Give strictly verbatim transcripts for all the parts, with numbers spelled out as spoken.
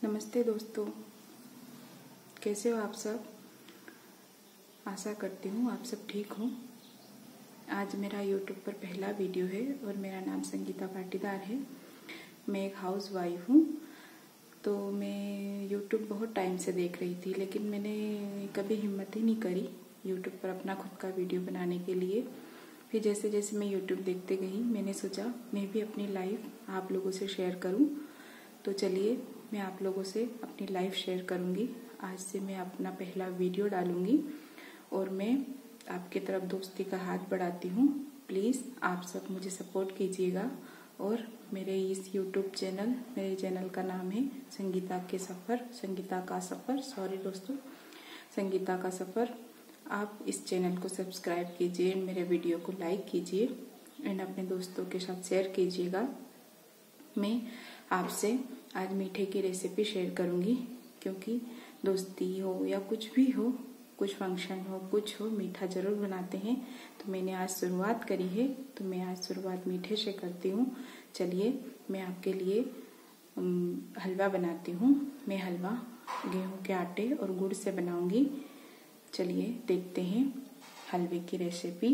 नमस्ते दोस्तों, कैसे हो आप सब। आशा करती हूँ आप सब ठीक हो। आज मेरा यूट्यूब पर पहला वीडियो है और मेरा नाम संगीता पाटीदार है। मैं एक हाउस वाइफ हूँ। तो मैं यूट्यूब बहुत टाइम से देख रही थी, लेकिन मैंने कभी हिम्मत ही नहीं करी यूट्यूब पर अपना खुद का वीडियो बनाने के लिए। फिर जैसे जैसे मैं यूट्यूब देखते गई, मैंने सोचा मैं भी अपनी लाइफ आप लोगों से शेयर करूँ। तो चलिए मैं आप लोगों से अपनी लाइफ शेयर करूँगी। आज से मैं अपना पहला वीडियो डालूँगी और मैं आपकी तरफ दोस्ती का हाथ बढ़ाती हूँ। प्लीज़ आप सब मुझे सपोर्ट कीजिएगा। और मेरे इस यूट्यूब चैनल मेरे चैनल का नाम है संगीता के सफ़र संगीता का सफ़र सॉरी दोस्तों संगीता का सफ़र। आप इस चैनल को सब्सक्राइब कीजिए, मेरे वीडियो को लाइक कीजिए एंड अपने दोस्तों के साथ शेयर कीजिएगा। मैं आपसे आज मीठे की रेसिपी शेयर करूंगी, क्योंकि दोस्ती हो या कुछ भी हो, कुछ फंक्शन हो, कुछ हो, मीठा ज़रूर बनाते हैं। तो मैंने आज शुरुआत करी है, तो मैं आज शुरुआत मीठे से करती हूँ। चलिए मैं आपके लिए हलवा बनाती हूँ। मैं हलवा गेहूं के आटे और गुड़ से बनाऊंगी। चलिए देखते हैं हलवे की रेसिपी।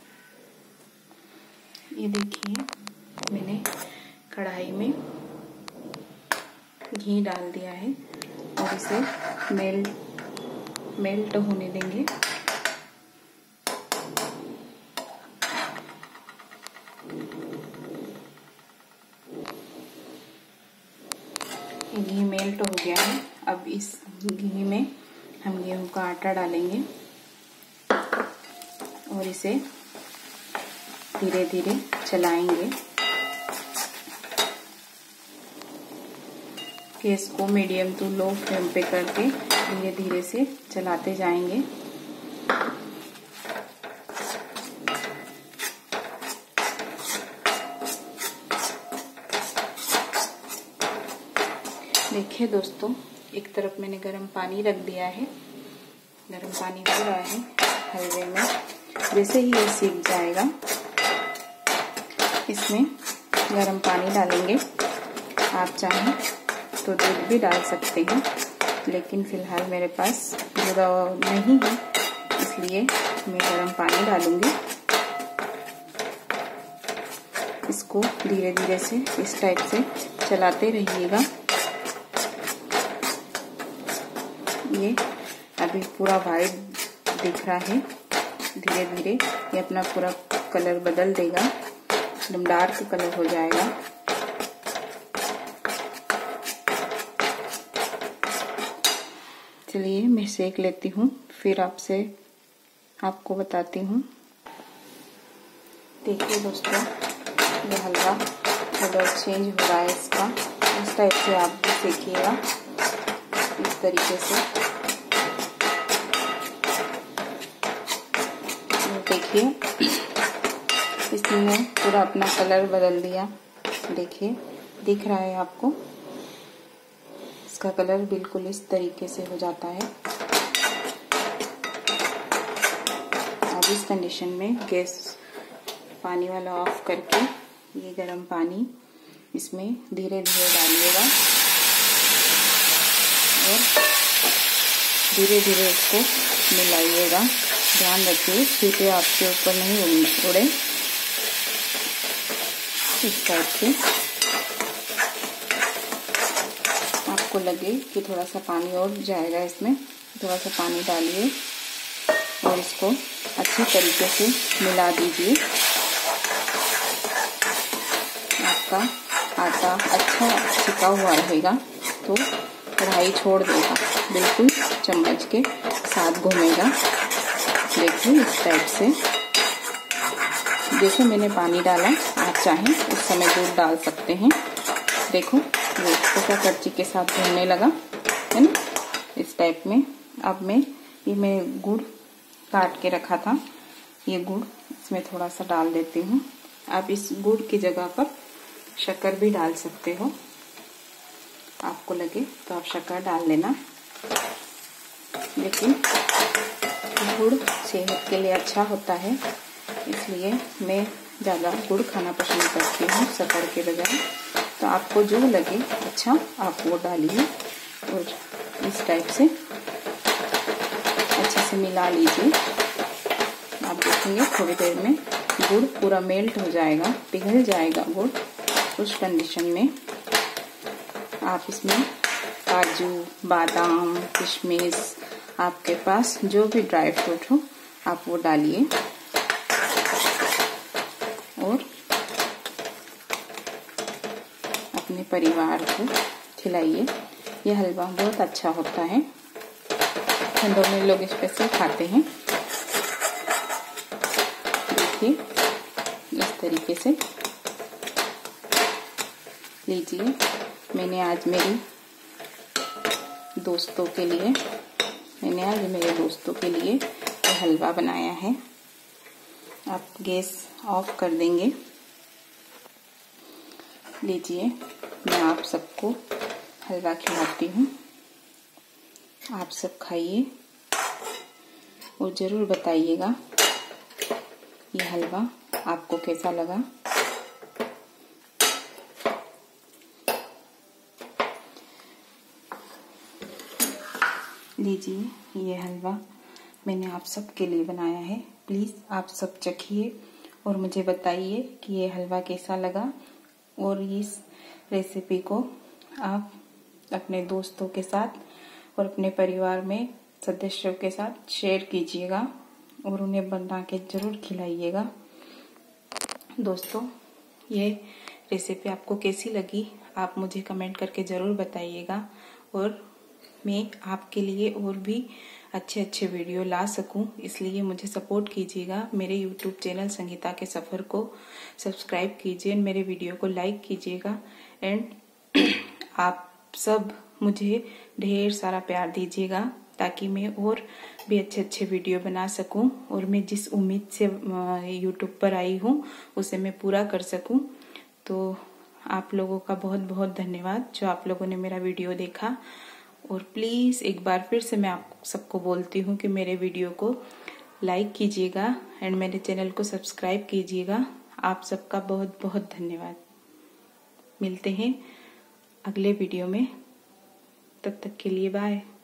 ये देखिए, मैंने कढ़ाई में घी डाल दिया है और इसे मेल्ट मेल्ट होने देंगे। घी मेल्ट हो गया है। अब इस घी में हम गेहूं का आटा डालेंगे और इसे धीरे धीरे चलाएंगे। गैस को मीडियम टू लो फ्लेम पे करके धीरे धीरे से चलाते जाएंगे। देखिए दोस्तों, एक तरफ मैंने गर्म पानी रख दिया है। गर्म पानी हो रहा है हलवे में। जैसे ही ये सीख जाएगा, इसमें गर्म पानी डालेंगे। आप चाहें तो दूध भी डाल सकते हैं, लेकिन फिलहाल मेरे पास दूध नहीं है, इसलिए मैं गर्म पानी डालूंगी। इसको धीरे धीरे से इस टाइप से चलाते रहिएगा। ये अभी पूरा वाइट दिख रहा है। धीरे धीरे ये अपना पूरा कलर बदल देगा, एकदम डार्क कलर हो जाएगा। चलिए मैं सेक लेती हूँ, फिर आपसे आपको बताती हूँ। देखिए दोस्तों, ये हलवा कलर चेंज हो रहा है इसका। इस टाइप से आप भी सेकिएगा, इस तरीके से। देखिए, इसने पूरा अपना कलर बदल दिया। देखिए, दिख रहा है आपको, इसका कलर बिल्कुल इस तरीके से हो जाता है। अब इस कंडीशन में गैस पानी वाला ऑफ करके ये गर्म पानी इसमें धीरे धीरे डालिएगा और धीरे धीरे इसको मिलाइएगा। ध्यान रखिए छींटे आपके ऊपर नहीं उड़े। इस टाइप से आपको लगे कि थोड़ा सा पानी और जाएगा, इसमें थोड़ा सा पानी डालिए और इसको अच्छी तरीके से मिला दीजिए। आपका आटा अच्छा चिपका हुआ रहेगा तो कढ़ाई छोड़ देगा, बिल्कुल चम्मच के साथ घूमेगा। देखिए इस टाइप से। जैसे मैंने पानी डाला, आप चाहें उस समय दूध डाल सकते हैं। देखो ये छोटा करची के साथ घूमने लगा है ना, इस टाइप में। अब मैं ये मैं गुड़ काट के रखा था, ये गुड़ इसमें थोड़ा सा डाल देती हूँ। आप इस गुड़ की जगह पर शक्कर भी डाल सकते हो, आपको लगे तो आप शक्कर डाल लेना। लेकिन गुड़ सेहत के लिए अच्छा होता है, इसलिए मैं ज़्यादा गुड़ खाना पसंद करती हूँ शक्कर के बजाय। तो आपको जो लगे अच्छा आप वो डालिए। और इस टाइप से अच्छे से मिला लीजिए। आप देखेंगे थोड़ी देर में गुड़ पूरा मेल्ट हो जाएगा, पिघल जाएगा गुड़। उस कंडीशन में आप इसमें काजू, बादाम, किशमिश, आपके पास जो भी ड्राई फ्रूट हो आप वो डालिए और अपने परिवार को खिलाइए। यह हलवा बहुत अच्छा होता है, ठंडों में लोग स्पेशल खाते हैं। देखिए इस तरीके से लीजिए। मैंने आज मेरी दोस्तों के लिए मैंने आज मेरे दोस्तों के लिए यह हलवा बनाया है। आप गैस ऑफ कर देंगे। लीजिए मैं आप सबको हलवा खिलाती हूँ। आप सब खाइए और ज़रूर बताइएगा यह हलवा आपको कैसा लगा। लीजिए ये हलवा मैंने आप सब के लिए बनाया है। प्लीज़ आप सब चखिए और मुझे बताइए कि ये हलवा कैसा लगा। और इस रेसिपी को आप अपने दोस्तों के साथ और अपने परिवार में सदस्यों के साथ शेयर कीजिएगा और उन्हें बना के ज़रूर खिलाइएगा। दोस्तों ये रेसिपी आपको कैसी लगी आप मुझे कमेंट करके ज़रूर बताइएगा और मैं आपके लिए और भी अच्छे अच्छे वीडियो ला सकूं, इसलिए मुझे सपोर्ट कीजिएगा। मेरे यूट्यूब चैनल संगीता के सफ़र को सब्सक्राइब कीजिए, मेरे वीडियो को लाइक कीजिएगा एंड आप सब मुझे ढेर सारा प्यार दीजिएगा ताकि मैं और भी अच्छे अच्छे वीडियो बना सकूं और मैं जिस उम्मीद से यूट्यूब पर आई हूं उसे मैं पूरा कर सकूं। तो आप लोगों का बहुत बहुत धन्यवाद जो आप लोगों ने मेरा वीडियो देखा। और प्लीज़ एक बार फिर से मैं आप सबको बोलती हूँ कि मेरे वीडियो को लाइक कीजिएगा एंड मेरे चैनल को सब्सक्राइब कीजिएगा। आप सबका बहुत बहुत धन्यवाद। मिलते हैं अगले वीडियो में, तब तक के लिए बाय।